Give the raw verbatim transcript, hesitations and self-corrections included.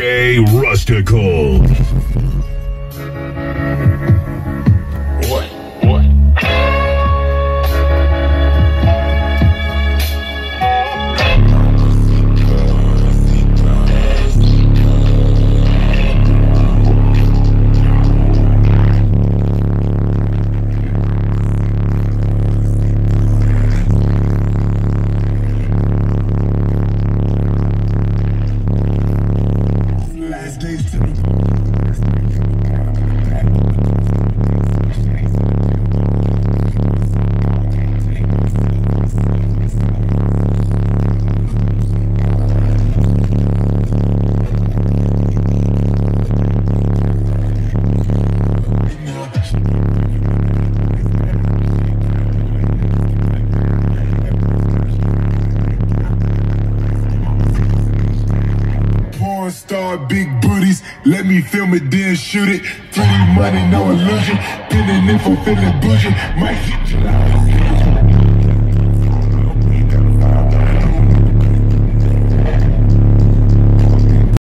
J Rustical. What? What? Last days to me. Porn star, big booties, let me film it, then shoot it. three D money, no illusion. Pinning in for feeling bougie. Might hit you.